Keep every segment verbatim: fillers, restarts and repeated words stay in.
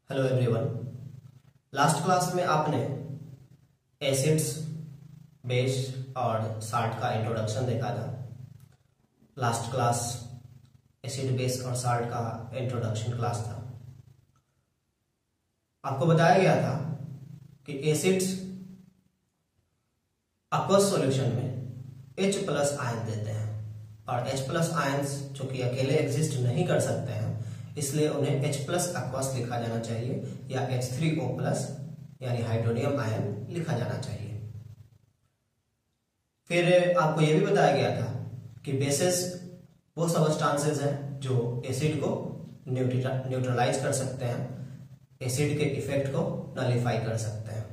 Hello everyone. Last class में आपने acids, base और साल्ट का इंट्रोडक्शन देखा था। लास्ट क्लास एसिड, बेस और साल्ट का इंट्रोडक्शन क्लास था। आपको बताया गया था कि एसिड्स aqueous सॉल्यूशन में H प्लस आयन देते हैं और H प्लस आयन्स जो कि अकेले एग्जिस्ट नहीं कर सकते हैं, इसलिए उन्हें H प्लस aqueous लिखा जाना चाहिए या एच थ्री ओ प्लस यानी हाइड्रोनियम आयन लिखा जाना चाहिए। फिर आपको यह भी बताया गया था कि बेसेस वो सबस्टांसेस हैं जो एसिड को न्यूट्रलाइज कर सकते हैं, एसिड के इफेक्ट को नलिफाई कर सकते हैं।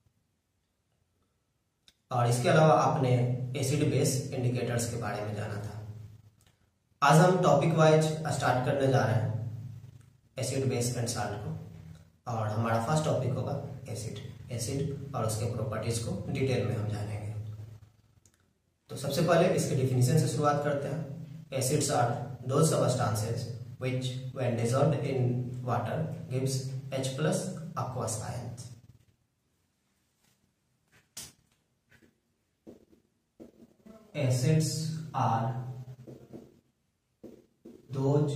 और इसके अलावा आपने एसिड बेस इंडिकेटर्स के बारे में जाना था। आज हम टॉपिक वाइज स्टार्ट करने जा रहे हैं एसिड, बेस एंड साल्ट को, और हमारा फर्स्ट टॉपिक होगा एसिड एसिड और उसके प्रॉपर्टीज को डिटेल में हम जानेंगे। तो सबसे पहले इसके डिफिनीशन से शुरुआत करते हैं। Acids are those substances which when dissolved in water gives H plus aqueous ions. Acids are those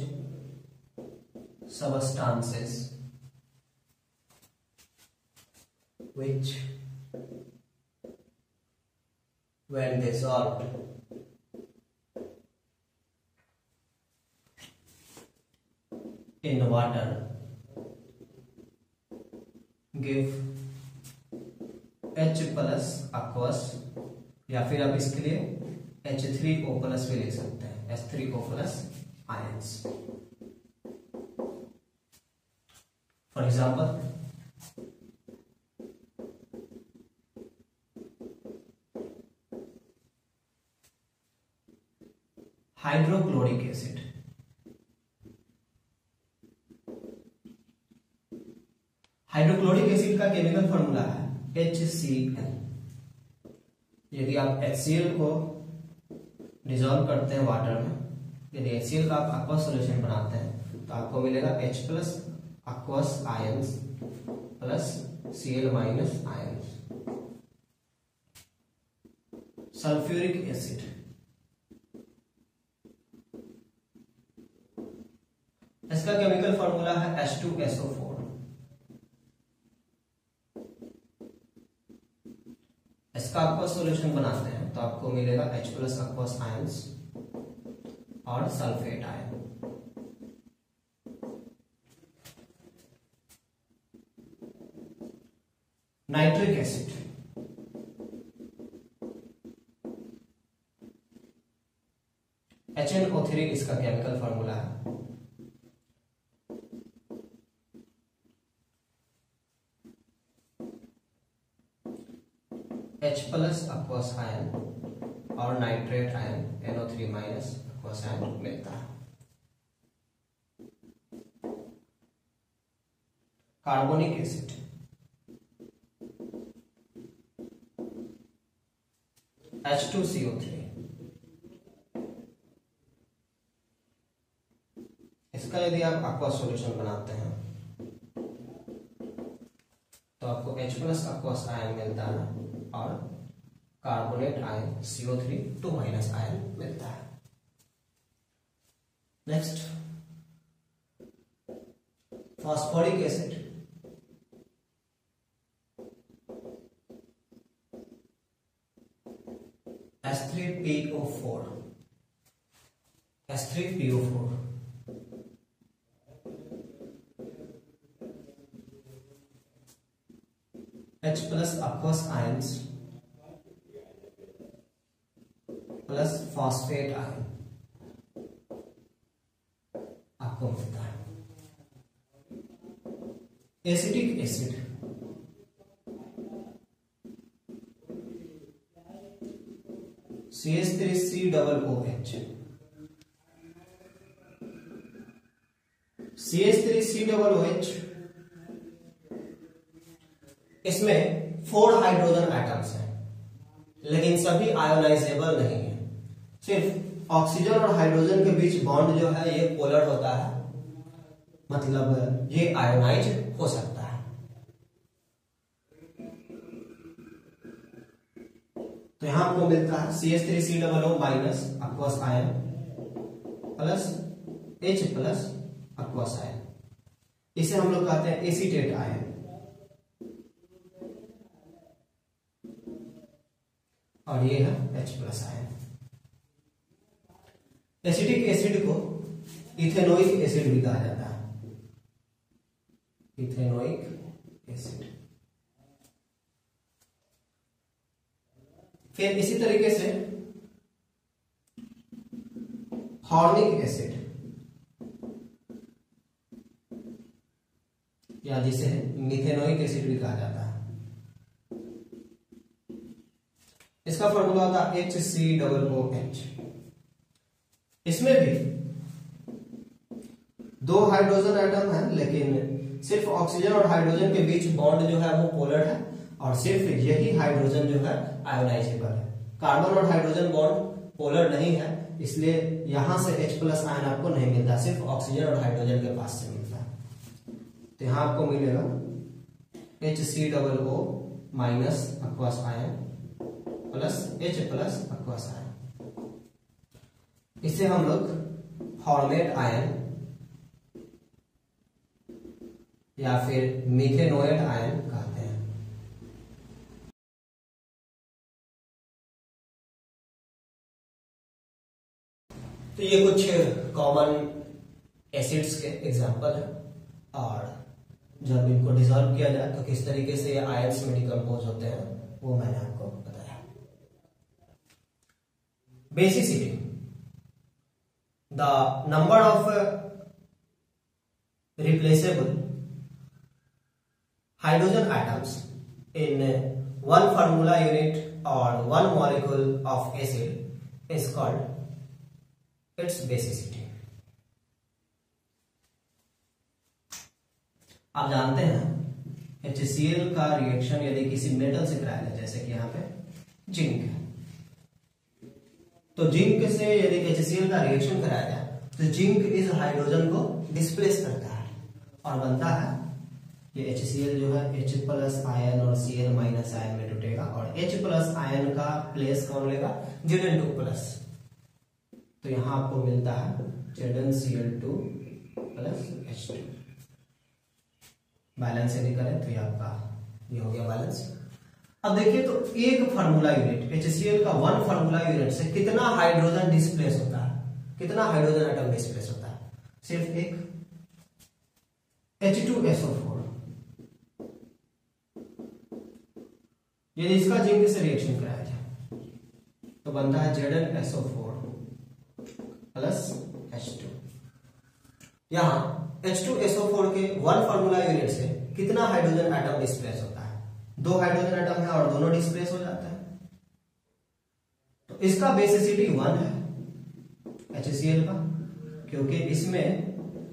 substances which when dissolved in water give H plus aqueous, या फिर आप इसके लिए एच थ्री ओ प्लस भी लिख सकते हैं, H three O plus ions. For example hydrochloric acid. Hydrochloric acid का केमिकल फॉर्मूला है एच सी एल। यदि आप एच सी एल को डिसॉल्व करते हैं वाटर में, यदि एच सी एल का आप aqueous सॉल्यूशन बनाते हैं तो आपको मिलेगा H plus aqueous ions plus C L minus ions. Sulphuric acid, इसका केमिकल फॉर्मूला है H two S O four. इसका aqueous सॉल्यूशन बनाते हैं तो आपको मिलेगा H प्लस aqueous आयंस और sulphate ion. Nitric acid, H N O three इसका केमिकल फॉर्मूला है। H प्लस aqueous आयन और nitrate ion N O three minus aqueous ion मिलता है। Carbonic acid, H two C O three. इसका यदि आप aqueous solution बनाते हैं तो आपको H प्लस aqueous आयन मिलता है और carbonate ion C O three two minus ion मिलता है। Next phosphoric acid, H three P O four. H three P O four H plus aqueous ions plus phosphate ion आपको मिलता है। Acetic acid, C H three C double O H. C H three C double O H, इसमें four hydrogen atoms हैं लेकिन सभी ionisable नहीं है। सिर्फ ऑक्सीजन और हाइड्रोजन के बीच बॉन्ड जो है ये पोलर होता है, मतलब ये आयोनाइज हो सकता है। तो यहां आपको मिलता है C H three C double O minus aqueous ion plus H plus aqueous ion, इसे हम लोग कहते हैं एसीटेट आयन। और ये है H plus ion. Acetic acid को इथेनोइक एसिड भी कहा जाता है, इथेनोइक एसिड। फिर इसी तरीके से फॉर्मिक एसिड, या जिसे मिथेनोइक एसिड भी कहा जाता है। इसका फॉर्मूला होता है H C double O H. इसमें भी दो हाइड्रोजन एटम है, लेकिन सिर्फ ऑक्सीजन और हाइड्रोजन के बीच बॉन्ड जो है वो पोलर है, और सिर्फ यही हाइड्रोजन जो है आयोनाइजेबल है। कार्बन और हाइड्रोजन बॉन्ड पोलर नहीं है, इसलिए यहां से H प्लस आयन आपको नहीं मिलता, सिर्फ ऑक्सीजन और हाइड्रोजन के पास से मिलता है। तो यहां आपको मिलेगा H C double O minus aqueous ion plus H plus aqueous ion. इसे हम लोग फॉर्मेट आयन या फिर मिथेनोएट आयन कहते हैं। तो ये कुछ कॉमन एसिड्स के एग्जांपल है, और जब इनको डिसॉल्व किया जाए तो किस तरीके से ये आयंस में डिकम्पोज होते हैं वो मैंने आपको बताया। Basicity, the number of replaceable hydrogen atoms in one formula unit और one molecule of acid is called its basicity. आप जानते हैं HCl का रिएक्शन यदि किसी मेटल से कराया जाए, जैसे कि यहां पे जिंक है, तो जिंक से यदि HCl का रिएक्शन कराया जाए तो जिंक इस हाइड्रोजन को डिस्प्लेस करता है और बनता है ये HCl जो है H प्लस आयन और Cl माइनस आयन में टूटेगा, और H प्लस आयन का प्लेस कौन लेगा, Z N टू प्लस। तो यहां आपको मिलता है Z N C l two plus H two. Balance यदि करें तो ये आपका ये हो गया बैलेंस। अब देखिए तो एक फार्मूला यूनिट HCl का वन फार्मूला यूनिट से कितना हाइड्रोजन डिस्प्लेस होता है, कितना हाइड्रोजन एटम डिस्प्लेस होता है, सिर्फ एक H two S O four. यदि इसका जिंक से रिएक्शन कराया जाए तो बनता है Z N S O four plus H two. यहां H two S O four के वन फार्मूला यूनिट से कितना हाइड्रोजन एटम डिस्प्लेस होता है, दो हाइड्रोजन एटम है और दोनों डिस्प्लेस हो जाता है। तो इसका बेसिसिटी वन है HCl का, क्योंकि इसमें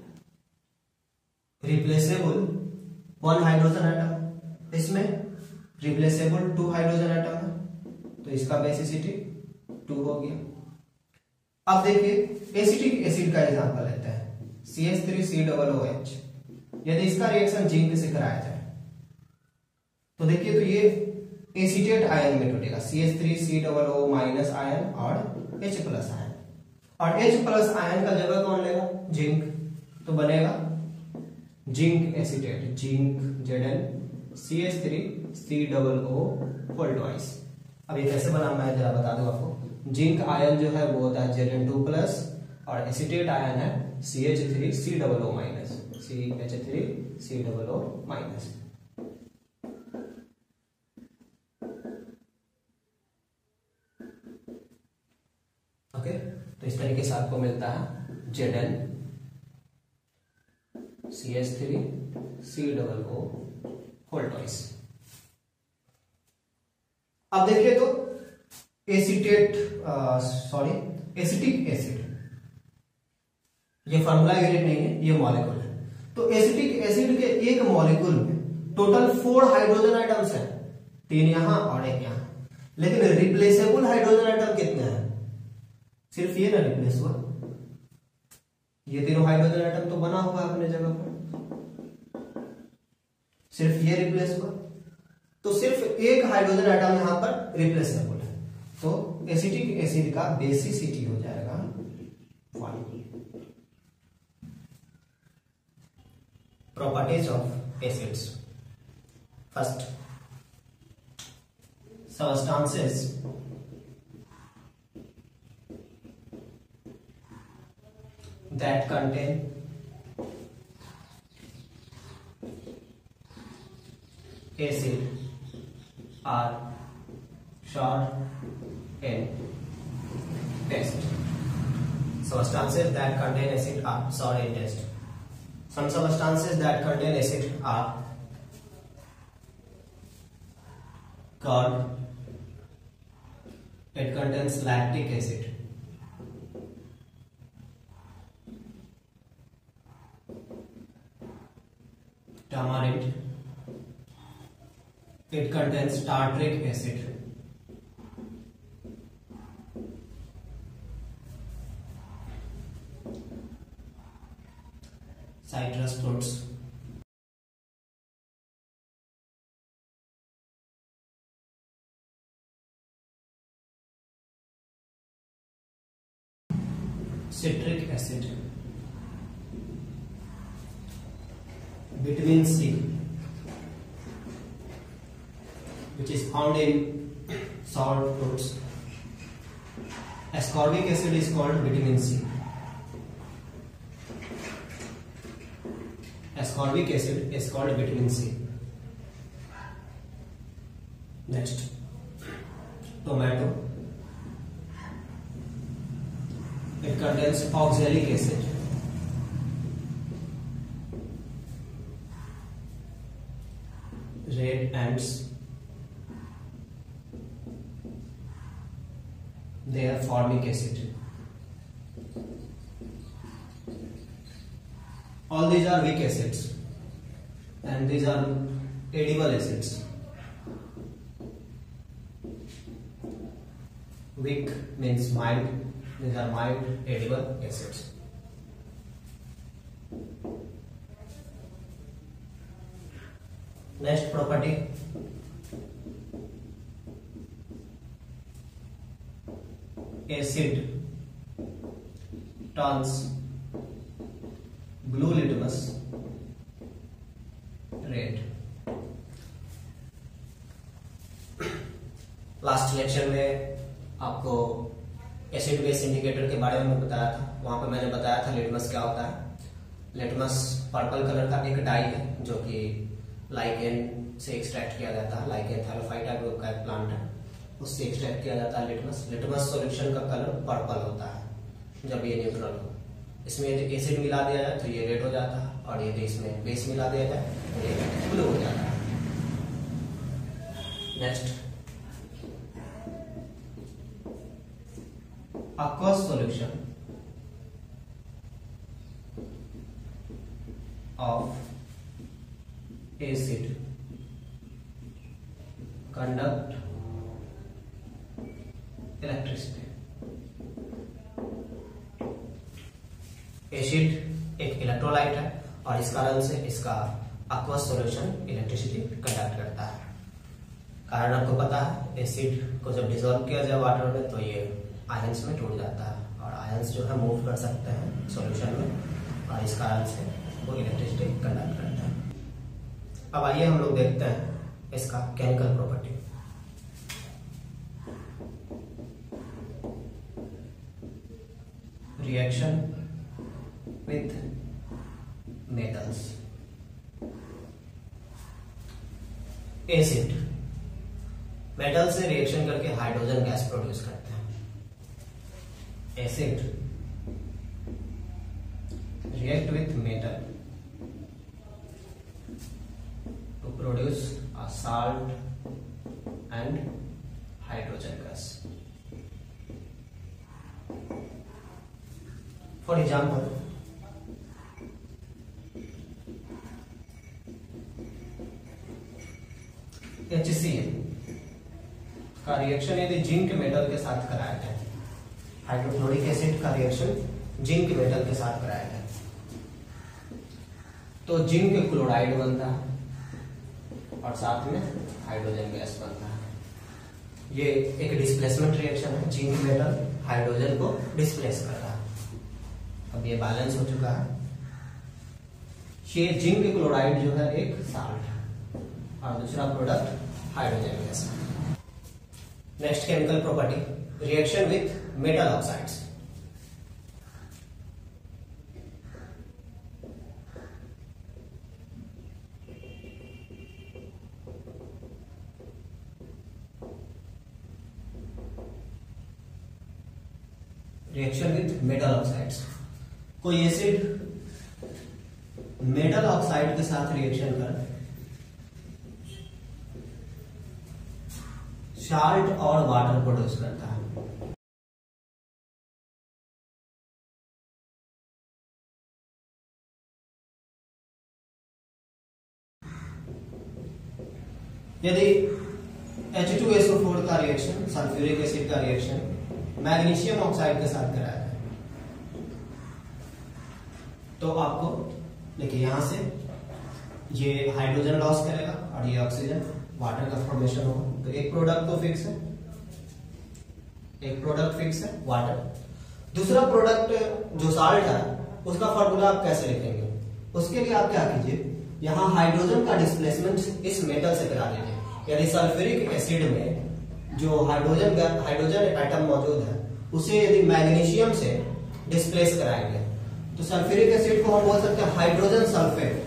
रिप्लेसेबल वन हाइड्रोजन एटम, इसमें रिप्लेसेबल टू हाइड्रोजन एटम है, तो इसका बेसिसिटी टू हो गया। अब देखिए एसिटिक एसिड का एग्जांपल लेते हैं C H three C double O H. यदि इसका रिएक्शन जिंक से कराया जाए तो देखिए तो ये एसीटेट आयन में टूटेगा, C H three C double O minus ion और H प्लस आयन, और H प्लस आयन का जगह कौन लेगा, जिंक, तो बनेगा zinc acetate, zinc Z N C H three C double O whole twice. अब ये कैसे बना मैं जरा बता दूं आपको। जिंक आयन जो है वो होता है Z N टू प्लस, और एसीटेट आयन है C H three C double O minus, C H three C double O minus. Okay, तो इस तरीके से आपको मिलता है Z N C H three C double O whole twice. अब देखिए तो एसीटेट सॉरी एसिटिक एसिड, ये फार्मूला यूनिट नहीं है, ये मॉलिक्यूल है। तो एसिटिक एसिड के एक मॉलिक्यूल में टोटल फोर हाइड्रोजन आइटम्स हैं, तीन यहां और एक यहां, लेकिन रिप्लेसेबल हाइड्रोजन आइटम कितने हैं, सिर्फ ये ना रिप्लेस हुआ, ये तीनों हाइड्रोजन एटम तो बना हुआ है अपने जगह पर, सिर्फ ये रिप्लेस हुआ, तो सिर्फ एक हाइड्रोजन एटम यहां पर रिप्लेसेबल है, तो एसिटिक एसिड का बेसिसिटी हो जाएगा one. Properties of acids. First, substances that contain acid are sour in taste. Substances that contain acid are sour in taste. Some substances that contain acid are called, it contains lactic acid, tamarind, it contains tartaric acid, citrus fruits, citric acid, vitamin C, which is found in sour fruits. Ascorbic acid is called vitamin C. Ascorbic acid is called vitamin C. Next, tomato. It contains oxalic acid. Red ants, they are formic acid. All these are weak acids and these are edible acids. Weak means mild. These are mild edible acids. Next property, acid turns blue litmus red. लास्ट lecture में आपको acid base indicator के बारे में बताया था। वहां पर मैंने बताया था लिटमस क्या होता है। लिटमस पर्पल कलर का एक डाई है जो कि लाइकेन से एक्सट्रैक्ट किया जाता है। लाइकेन थैलोफाइटा ग्रुप का एक प्लांट है, उससे एक्सट्रैक्ट किया जाता है लिटमस। लिटमस सॉल्यूशन का कलर पर्पल होता है जब ये न्यूट्रल हो। इसमें यदि एसिड मिला दिया जाए तो ये रेड हो जाता है और यदि इसमें बेस मिला दिया जाए तो ये ब्लू हो जाता है। Next, aqueous solution of acid conduct electricity. Acid एक इलेक्ट्रोलाइट है और इस कारण से इसका aqueous solution इलेक्ट्रिसिटी कंडक्ट करता है। कारण आपको पता है, एसिड को जब डिसॉल्व किया जाए वाटर में तो ये आयंस में टूट जाता है और आयंस जो है मूव कर सकते हैं सॉल्यूशन में और इस कारण से वो इलेक्ट्रिसिटी कंडक्ट करता है। अब आइए हम लोग देखते हैं इसका chemical property. Reaction with metals. Acid metal से रिएक्शन करके हाइड्रोजन गैस प्रोड्यूस करते हैं। Acid react with metal to produce a salt and hydrogen gas. For example, H C L का रिएक्शन यदि जिंक मेटल के साथ कराया जाए, हाइड्रोक्लोरिक एसिड का रिएक्शन जिंक मेटल के साथ कराया गया तो जिंक क्लोराइड बनता है और साथ में हाइड्रोजन गैस बनता है। ये एक डिस्प्लेसमेंट रिएक्शन है, जिंक मेटल हाइड्रोजन को डिस्प्लेस कर रहा है। अब ये बैलेंस हो चुका है। ये जिंक क्लोराइड जो है एक साल्ट है और दूसरा product hydrogen gas. Next chemical property, reaction with metal oxides. Reaction with metal oxides, कोई एसिड मेटल ऑक्साइड के साथ रिएक्शन कर साल्ट और वाटर प्रोड्यूस करता है। यदि H two S O four का रिएक्शन सल्फ्यूरिक एसिड का रिएक्शन मैग्नीशियम ऑक्साइड के साथ कराया है तो आपको देखिए यहां से ये हाइड्रोजन लॉस करेगा और ये ऑक्सीजन वाटर का फॉर्मेशन होगा। तो एक प्रोडक्ट तो फिक्स है, एक प्रोडक्ट फिक्स है वाटर। दूसरा प्रोडक्ट जो साल्ट है उसका फॉर्मूला आप कैसे लिखेंगे? उसके लिए आप क्या कीजिए, यहाँ हाइड्रोजन का डिस्प्लेसमेंट इस मेटल से करा दीजिए। यदि सल्फ्यूरिक एसिड में जो हाइड्रोजन हाइड्रोजन एटम मौजूद है उसे यदि मैग्नीशियम से डिस्प्लेस कराएंगे तो सल्फ्यूरिक एसिड को हम बोल सकते हैं हाइड्रोजन सल्फेट,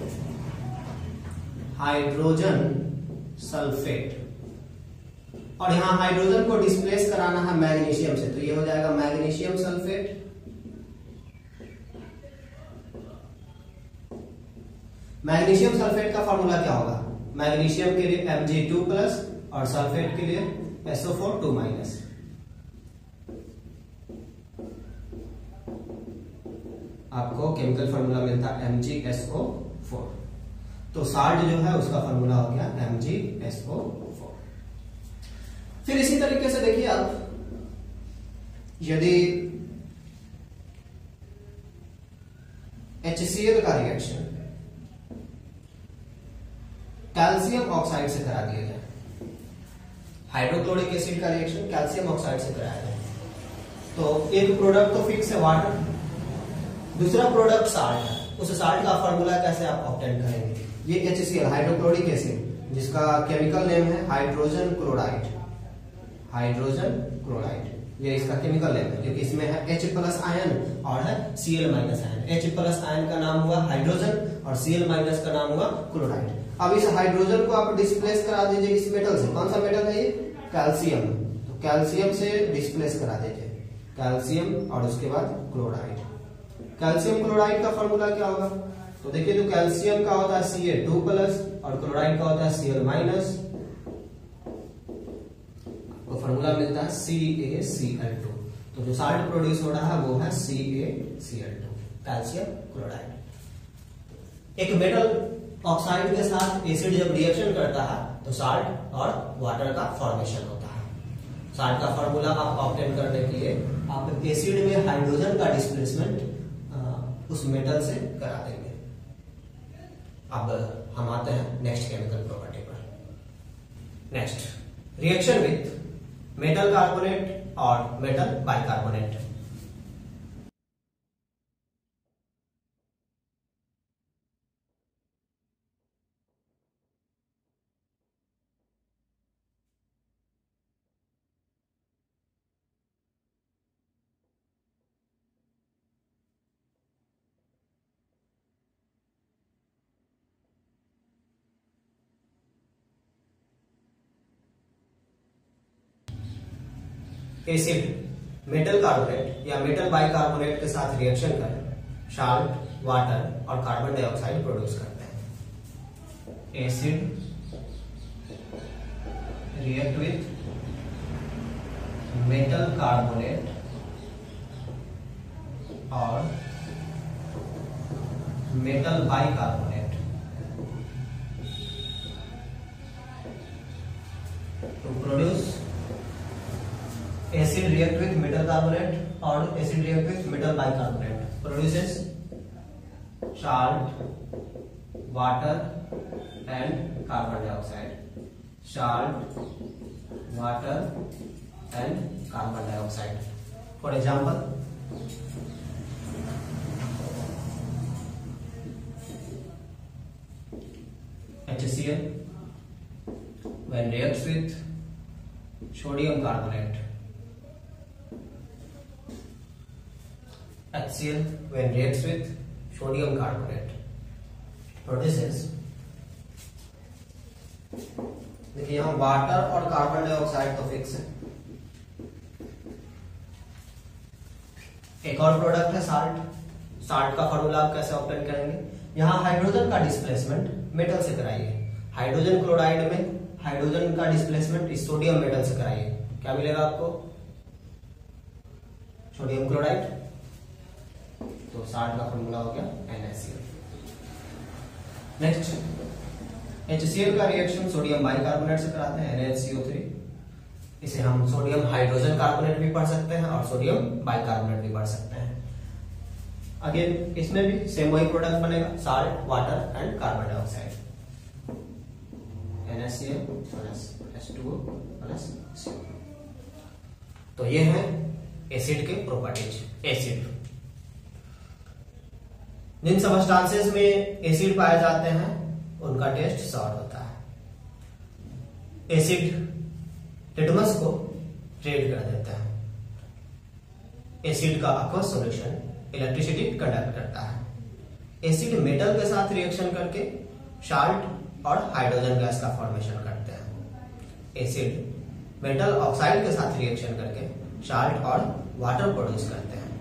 हाइड्रोजन सल्फेट। और यहां हाइड्रोजन को डिस्प्लेस कराना है मैग्नीशियम से तो ये हो जाएगा मैग्नीशियम सल्फेट। मैग्नीशियम सल्फेट का फॉर्मूला क्या होगा? मैग्नीशियम के लिए एम जी टू प्लस और सल्फेट के लिए S O four two minus. आपको केमिकल फॉर्मूला मिलता है M G S O four. तो साल्ट जो है उसका फॉर्मूला हो गया M G S O four. फिर इसी तरीके से देखिए आप, यदि एच सी एल का रिएक्शन कैल्शियम ऑक्साइड से करा दिया जाए, हाइड्रोक्लोरिक एसिड का रिएक्शन कैल्शियम ऑक्साइड से कराया जाए तो एक प्रोडक्ट तो फिक्स है वाटर, दूसरा प्रोडक्ट साल्ट है। उस साल्ट का फॉर्मूला कैसे आप ऑब्टेन करेंगे? ये H C L hydrochloric acid जिसका केमिकल नेम है हाइड्रोजन क्लोराइड, हाइड्रोजन क्लोराइड ये इसका केमिकल नेम है क्योंकि इसमें है H प्लस आयन और है Cl minus ion. H plus ion का नाम हुआ हाइड्रोजन और Cl माइनस का नाम हुआ क्लोराइड। अब इस हाइड्रोजन को आप डिस्प्लेस करा दीजिए इस मेटल से। कौन सा मेटल है ये? कैल्शियम। तो कैल्शियम से डिस्प्लेस करा दीजिए कैल्शियम और उसके बाद क्लोराइड। कैल्शियम क्लोराइड का फॉर्मूला क्या होगा? तो देखिए जो कैल्शियम का होता है सी ए टू प्लस और क्लोराइड का होता है Cl माइनस। तो फॉर्मूला मिलता है C A C L to. तो जो साल्ट प्रोड्यूस हो रहा है वो है C A C L two, calcium chloride. एक मेटल ऑक्साइड के साथ एसिड जब रिएक्शन करता है तो साल्ट और वाटर का फॉर्मेशन होता है। साल्ट का फॉर्मूला आप ऑब्टेन करने के लिए आप एसिड में हाइड्रोजन का डिस्प्लेसमेंट उस मेटल से करा देंगे। अब हम आते हैं नेक्स्ट केमिकल प्रॉपर्टी पर। Next reaction with metal carbonate और metal bicarbonate. Acid metal carbonate या मेटल बाइकार्बोनेट के साथ रिएक्शन कर साल्ट, वाटर और कार्बन डाइऑक्साइड प्रोड्यूस करते हैं। Acid react with metal carbonate और metal bicarbonate to produce acid react with metal carbonate और acid react with metal bicarbonate. Produces salt, water and carbon dioxide, salt, water and carbon dioxide. For example, HCl when reacts with sodium carbonate, HCl when reacts with sodium carbonate produces, देखिए यहाँ water और carbon dioxide तो fix है। एक और product है salt. Salt का formula आप कैसे ऑप्टेन करेंगे? यहाँ हाइड्रोजन का डिस्प्लेसमेंट मेटल से कराइए। हाइड्रोजन क्लोराइड में हाइड्रोजन का डिस्प्लेसमेंट इस सोडियम मेटल से कराइए, क्या मिलेगा आपको? Sodium chloride. तो साल्ट का फॉर्मूला हो गया NaCl। नेक्स्ट, HCl का रिएक्शन सोडियम बाइकार्बोनेट से कराते हैं N H C O three. इसे हम सोडियम हाइड्रोजन कार्बोनेट भी पढ़ सकते हैं और सोडियम बाइकार्बोनेट भी पढ़ सकते हैं। अगेन इसमें भी सेम वही प्रोडक्ट बनेगा, salt, water and carbon dioxide, NaCl plus H two O plus C O. तो ये है एसिड के प्रॉपर्टीज। एसिड, जिन सबस्टांसेस में एसिड पाए जाते हैं उनका टेस्ट सॉर होता है। एसिड लिटमस को रेड कर देता है। एसिड का aqueous सॉल्यूशन इलेक्ट्रिसिटी कंडक्ट करता है। एसिड मेटल के साथ रिएक्शन करके साल्ट और हाइड्रोजन गैस का फॉर्मेशन करते हैं। एसिड मेटल ऑक्साइड के साथ रिएक्शन करके साल्ट और वाटर प्रोड्यूस करते हैं।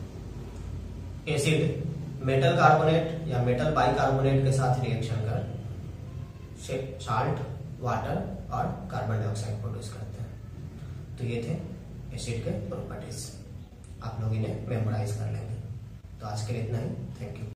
एसिड मेटल कार्बोनेट या मेटल बाइकार्बोनेट के साथ रिएक्शन कर साल्ट, वाटर और कार्बन डाइऑक्साइड प्रोड्यूस करते हैं। तो ये थे एसिड के प्रॉपर्टीज, आप लोग इन्हें मेमोराइज कर लेंगे। तो आज के लिए इतना ही, थैंक यू।